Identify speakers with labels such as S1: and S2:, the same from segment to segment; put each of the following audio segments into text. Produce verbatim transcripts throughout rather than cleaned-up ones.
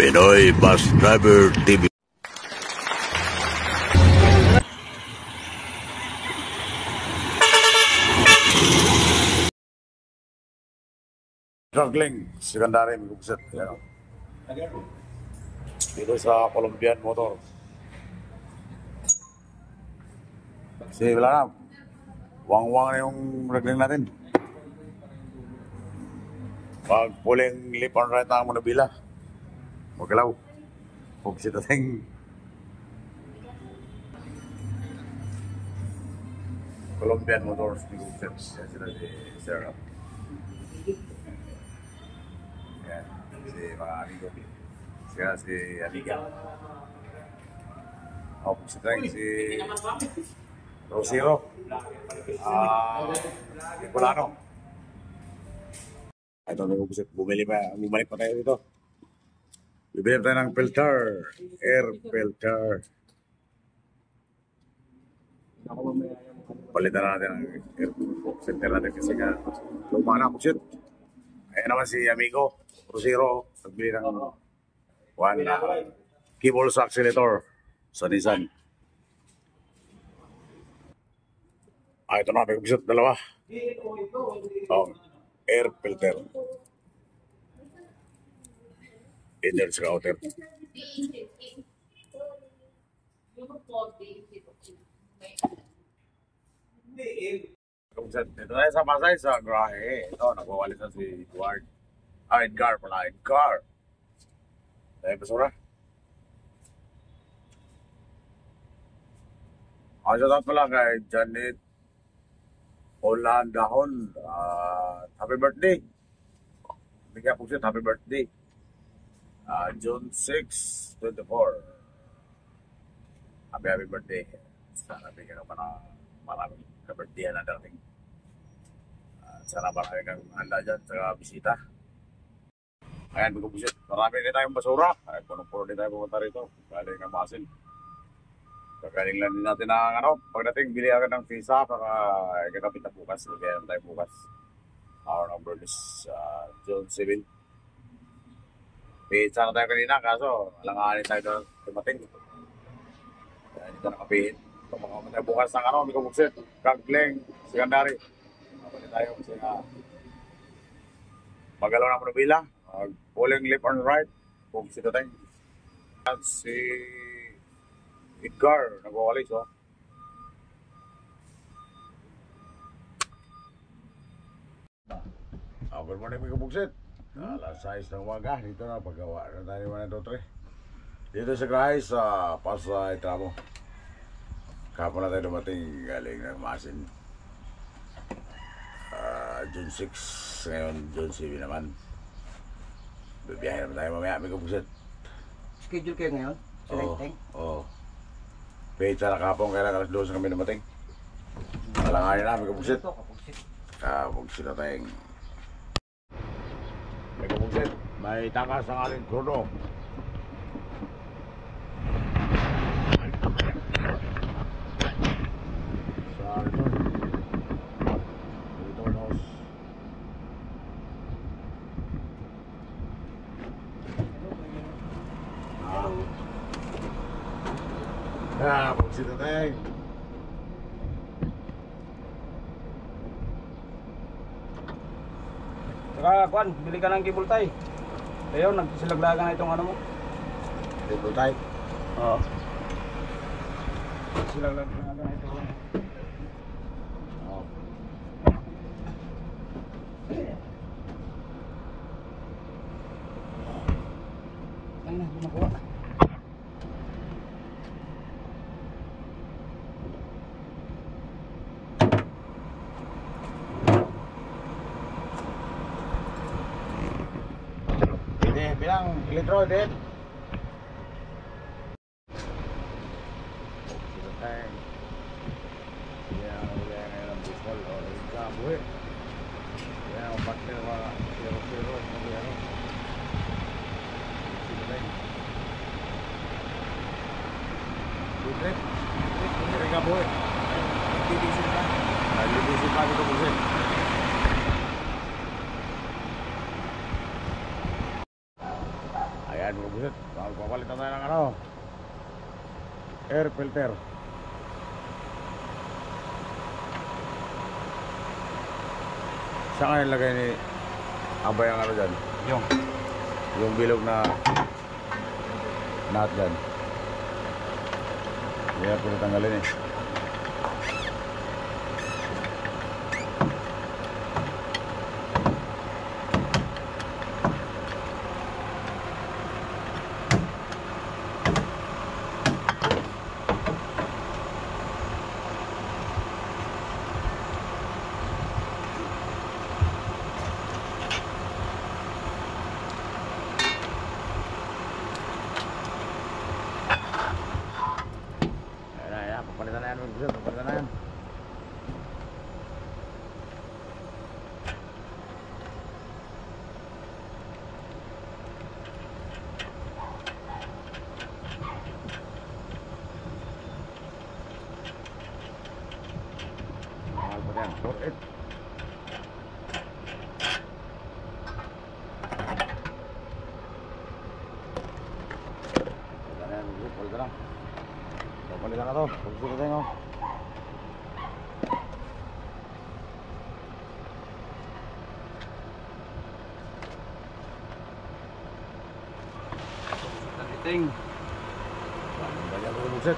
S1: Pinoy Bus Driver T V. Struggling, secondary magugset. Dito sa Colombian Motor. Kasi wala na. Wang-wang na yung regling natin. Pag puling lip on right na mo nabila. Magalaw. Pagsit natin. Colombian Motors magugset. Yan sila si Sarah. Yan. Si mga amigo. Sila si Amiga. O, pagsit natin si Rosero. Ah, Nicolano. Ito na gusto bumili pa, bumalik pa tayo dito. Bibili tayo ng filter, air filter. Palitan natin ang air filter natin kasi nga lumang na kusit. Ayan naman si Amigo Rosero, nagbili ng one uh, cable sa accelerator sa Nissan. Ah, ito na, may kumisot, dalawa. Oh, air filter. Inner sa outer. Kumisot, ito na sa Pasay sa Grahe. Ito, nagwawalis na si Edward. Ah, Edgar pala, Edgar. Dahil basura. Ah, so dapat pala kay Janet Olandahon, uh, happy birthday. Bigyan po siya, happy birthday. Uh, June sixth, twenty-four. Happy, happy birthday. Sana bigyan ka pa na maraming ka-birthday na dating. Uh, sana marami kang handa dyan sa bisita. Ayan, bigyan po siya. Marami din tayong basura. Ay, puno-puno din tayo pumunta rito. Galing ang masin. Kagaling lang din natin ng ano, pagdating bili agad ng visa para ikakapit na bukas, bigyan tayo bukas. Our number is uh, June seventh. Pizza na tayo kanina, kaso alanganin tayo doon dumating. Kaya dito nakapihit. Pagkakaman tayo bukas ng ano, may kumuksit, kagling, secondary. Kapali tayo kasi nga magalaw na manubila, uh, pulling left and right, kumuksit na tayo. At si Edgar, nagwawalis, oh. Oh, good morning, mga kabugsit. Alas sais ng umaga, dito na, paggawa na tayo one, two, three. Dito sa Grahe, sa Pasay, Tramo. Kapon na tayo dumating, galing ng Masin. Uh, June sixth, ngayon June seven naman. Bibiyahe naman tayo mamaya, mga kabugsit.
S2: Schedule kayo ngayon? Sa
S3: Oo,
S2: Lenteng?
S3: oo. Pecha na kapong, kaya alas dos kami dumating. Alanganin na, may kapugsit. Kapugsit na tayong. May kapugsit. May takas ang aling krudo. Sa ito. Ito nos. Ah, kapugsit na tayong.
S2: Saka, Kwan, bili ka ng cable tie. Ayun, nagsilaglagan na itong ano mo.
S3: Cable tie?
S2: Oo. Silaglagan na itong ano.
S3: Oo.
S2: Ay na, gumakuha.
S3: Bilang litro din. Yan, wala ngayon ang bukol. O, ikabuhi. Yan, ang partner mga zero-zero. Ano? Sino tayo? Litre? Litre, ikabuhi. Nagdidisin pa. Nagdidisin pa dito busin. Ayan mga buset, magpapalit na tayo ng ano, air filter. Saan nga nilagay ni Abay ang ano dyan?
S2: Yung.
S3: Yung bilog na nut dyan. Kaya pinatanggalin eh. Papalitan na yan, papalitan na yan. Mahal pa yan, four eight. Papalitan na yan, papalitan na. Papalitan na to, pagsulit tayo.
S2: Ting.
S3: Banyak ko buset.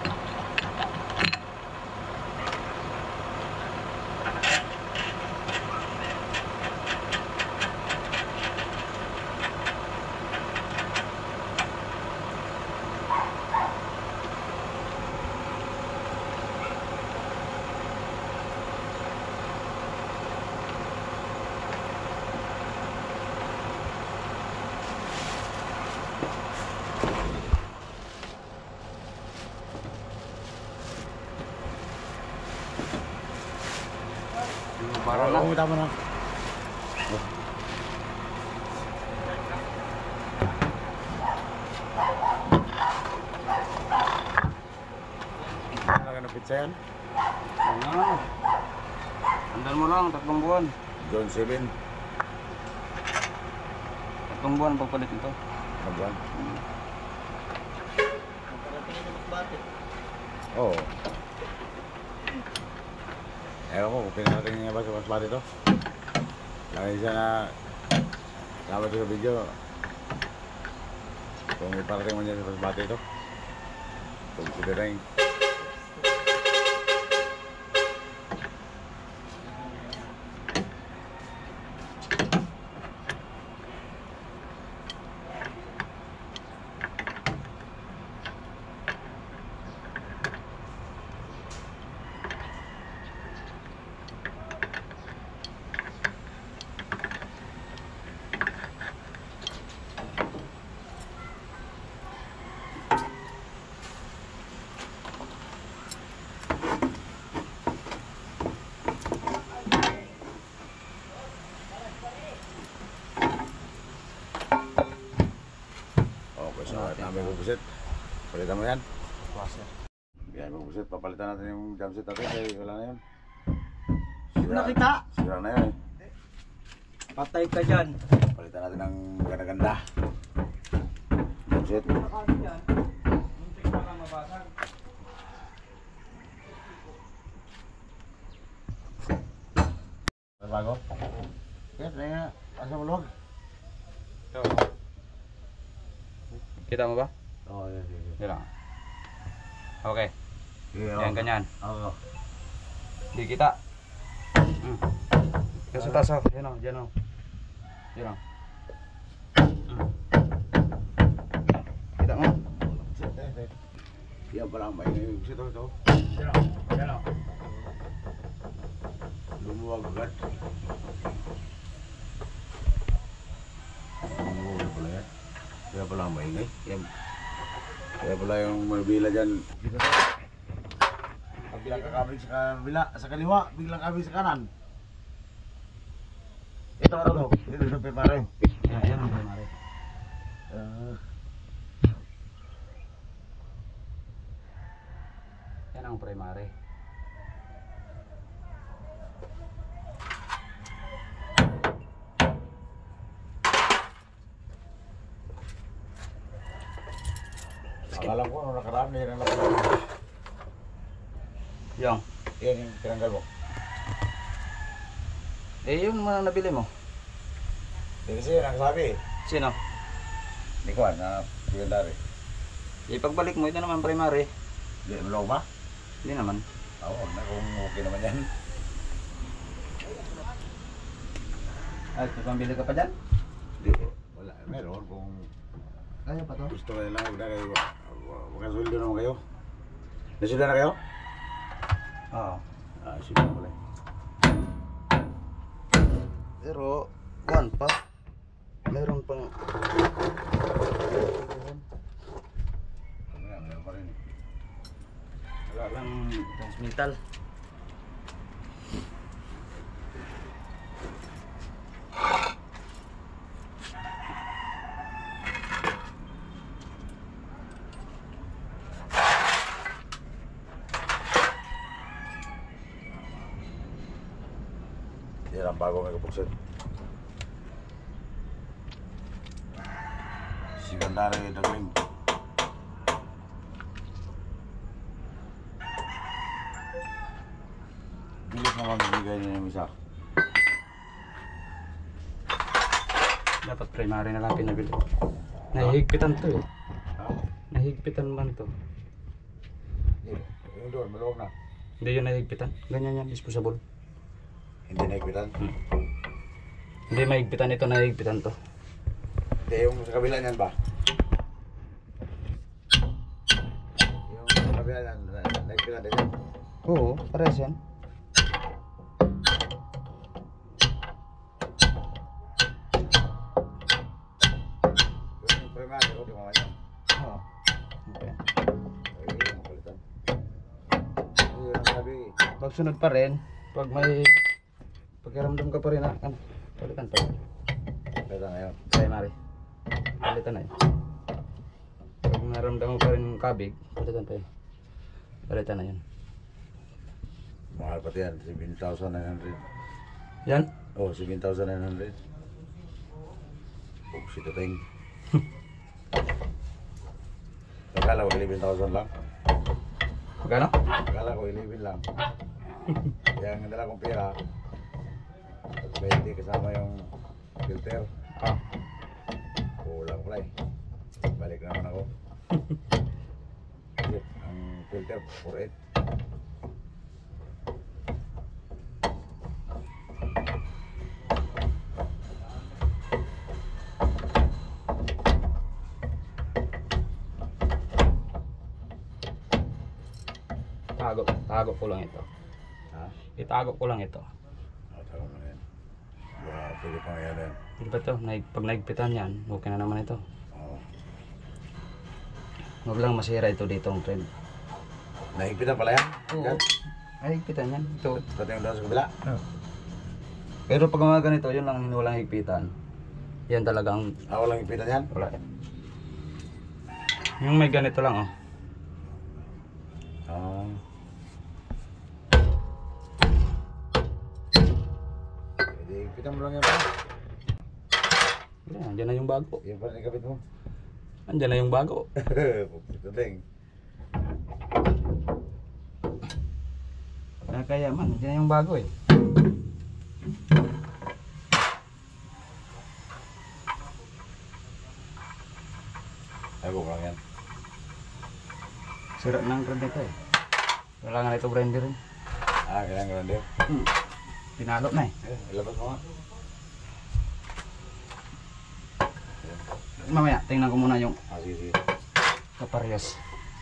S2: Para na.
S3: Oo, tama na. Ano ka na pizza yan?
S2: Ano? Andan mo lang, tatlong buwan.
S3: John seven.
S2: Tatlong buwan ang pagpalit nito.
S3: Ano buwan? Oo. Ewan ko kung pinarating niya ba sa masbate ito. Lagi siya na dapat sa video. Kung iparating mo niya sa masbate ito. Kung sila rin. So, namin bubusit. Palitan mo yan.
S2: Washer.
S3: Yan, bubusit. Papalitan natin yung jamset natin. Kaya wala na yun.
S4: Nakita?
S3: Sira na yun eh.
S4: Patay ka dyan.
S3: Palitan natin ng ganda-ganda. Jamset.
S2: Muntik pa kang mabasag.
S3: Bago? Yes, na nga. Asa mo luwag?
S2: Ito. Kita mo ba?
S3: Oo, yan.
S2: Yan lang. Okay.
S3: Yeah,
S2: Yan, ganyan.
S3: Oo.
S2: Hindi kita. Hmm. Yan sa taas, oh. Yan o, dyan o. Yan o. Hmm. Kita mo?
S3: Yan pala ang maingay. Ito, ito.
S2: Yan o. Yan o.
S3: Lumuwag agad. Lumuwag pala yan. Kaya pala ang maingay. Yan. Kaya pala yung mabila dyan. Dito to. Pag biglang kakabig sa kabila, sa kaliwa, biglang kabig sa kanan. Ito ano to? Ito ito pare.
S2: Yan, yan ang primary.
S3: Uh,
S2: Yan ang primary.
S3: Alam ko, nung nakaraan na yan ang nakaraan.
S2: Yung.
S3: Yan yung tinanggal mo.
S2: Eh, yung mga nabili mo.
S3: Hindi kasi yun ang sabi.
S2: Sino?
S3: Hindi ko na secondary.
S2: Ipagbalik mo, ito naman primary.
S3: Hindi, malaw ba?
S2: Hindi naman.
S3: Oo, na kung okay naman yan.
S2: Ay, pambili ka pa dyan?
S3: Hindi, wala. Meron kung
S2: Kaya pa to?
S3: gusto kayo lang, huwag na kayo. Makasuldo naman kayo. Nasuldo na kayo?
S2: Oo.
S3: Ah, suldo na pala.
S2: Pero, one pa. Meron pang...
S3: Meron, meron pa rin.
S2: Wala lang transmittal.
S3: Yan ang bago may kapuksan. Secondary dagling. Bilis naman bibigay niya yung isa.
S2: Dapat primary na lang pinabili. Nahihigpitan to eh.
S3: Ha?
S2: Nahihigpitan man to.
S3: Hindi. Yung doon, maluwag na.
S2: Hindi yun nahihigpitan. Ganyan yan, disposable.
S3: Hindi naikpitan.
S2: Hindi mahigpitan ito, nahihigpitan to.
S3: Hindi, yung sa kabila niyan ba? Yung sa kabila niyan, na- naikpitan din yan.
S2: Oo, pares yan.
S3: Yung primary, okay naman yan.
S2: Oo. Okay.
S3: Ay, yung mapalitan. Ay, yun ang sabi.
S2: Pag sunod pa rin, pag may pakiramdam ka pa rin na, ano, palitan to.
S3: Palitan ngayon.
S2: Primary. Palitan na yun. Pag naramdam mo pa rin yung kabig, palitan pa yun. Palitan na yun.
S3: Mahal pati yan, seven thousand nine hundred.
S2: Yan.
S3: Oh, seven thousand nine hundred. Oh, si Tateng. Akala ko eleven thousand lang.
S2: Magkano?
S3: Akala ko eleven lang. Kaya ang dala kong pera, twenty kasama yung filter.
S2: Ah.
S3: Kulang pala eh. Balik naman ako. Kasi ang filter, four eight.
S2: Tago, tago ko lang ito.
S3: Ha?
S2: Itago ko lang ito.
S3: Oh, tawag na yan. Baka pwede pang yan yan.
S2: Hindi ba ito? Naig, pag naigpitan yan, okay na naman ito.
S3: Oo.
S2: Huwag lang masira ito dito ang trend.
S3: Nahigpitan pala yan? Yan.
S2: Naigpitan yan. Ito.
S3: Pati yung daw sa kabila?
S2: Pero pag mga ganito, yun lang yung walang higpitan. Yan talagang
S3: Ah, walang higpitan yan?
S2: wala. Yung may ganito lang oh.
S3: Ah. Pwede higpitan mo lang yan pa.
S2: Yan, andyan na yung bago.
S3: Yan pa rin ikabit mo.
S2: Andyan na yung bago.
S3: Ito ding.
S2: Kaya kaya man, andyan na yung bago eh.
S3: Ay, ko lang yan.
S2: Sira ng trend ito eh. Kailangan ito grinder rin.
S3: Ah, kailangan lang din.
S2: Hmm. Pinalo na eh.
S3: Eh, ilabas mo nga.
S2: Mamaya, tingnan ko muna yung
S3: Ah, sige, sige.
S2: kaparyas.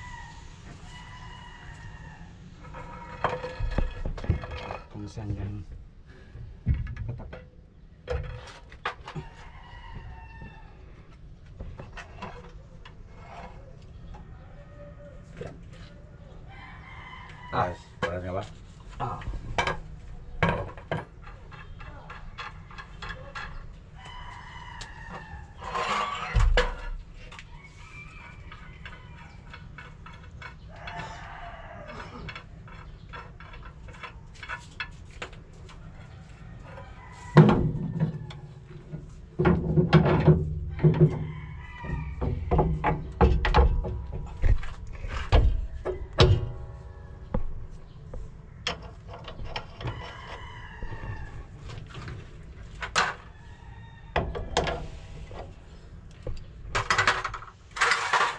S2: Kung saan yan. Katak. Yan. Ah.
S3: Paras, paras nga ba?
S2: Ah.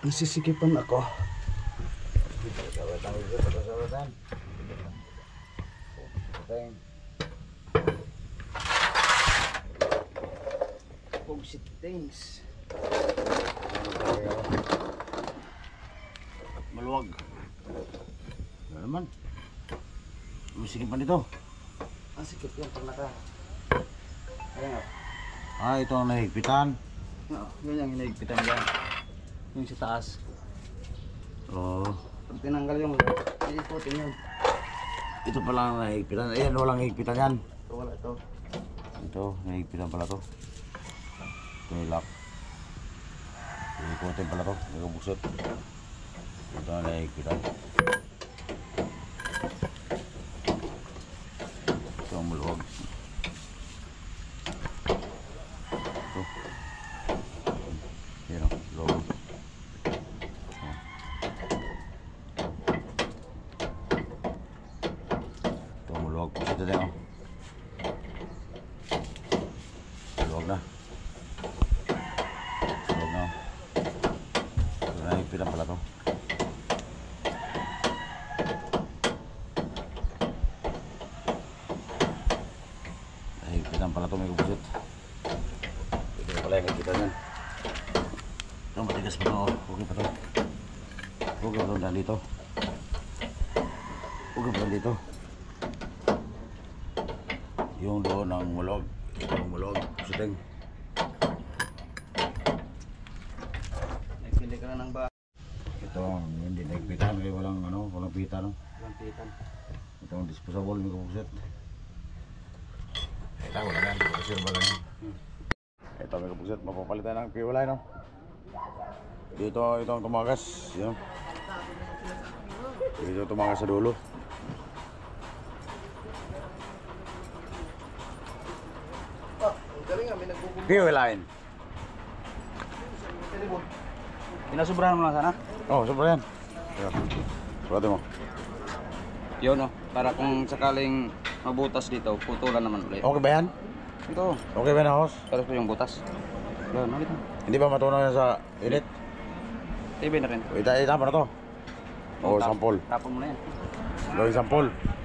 S2: Nasisikipan ako.
S3: Sawatan ulit, sawatan. Sawatan.
S2: Pugsit things.
S3: Maluwag. Ano naman? Musikin pa nito.
S2: Ang sikip yan pag naka. Ayan nga.
S3: Ah, ito ang nahigpitan.
S2: No, yun yung hinahigpitan dyan. Yung sa taas.
S3: Oo. Oh.
S2: Pag tinanggal yung iikutin yun.
S3: Ito pala ang nahigpitan. Ayan, walang nahigpitan yan.
S2: So, wala ito.
S3: Ito, nahigpitan pala to. Ito yung lock. Iikutin pala to. Nagabuksit. Ito ang nahigpitan. Ito ang maluwag. Ito. Yan o, luwag. Ito ang maluwag po. Ito din o. Maluwag na. Maluwag na o. Ito na higpitan pala to. Higpitan pala to, may kubusit. Ito na pala yung higpitan yan. Ito matigas pa to. Huwag pa to. Huwag pa to dito. Huwag pa dito. Yung doon ang mulog. Ito ang mulog. Kusiting.
S2: Nagpili ka na ng ba?
S3: Ito ang hindi nagpitan. Kaya walang ano, walang pita no.
S2: Lampitan.
S3: Ito ang disposable, may kubusit. Ito wala yan. Kusir ba lang yan. Ito may kubusit. Mapapalitan ng piwalay no. Dito ito ang tumagas. Yan. Dito tumagas sa dulo. Fuel line.
S2: Pinasubrahan mo lang sana?
S3: Oh, sobra yan. Teka. Suwate mo.
S2: Yun no. Para kung sakaling mabutas dito, putulan naman ulit.
S3: Okay ba yan?
S2: Ito.
S3: Okay ba na, host?
S2: Tapos po yung butas. Yun, ulit mo.
S3: Hindi ba matunaw yan sa init?
S2: T V na rin.
S3: Ita itapa na to. Oo,
S2: Tap-
S3: sampol.
S2: Tapon mo na yan.
S3: Gawin sampol.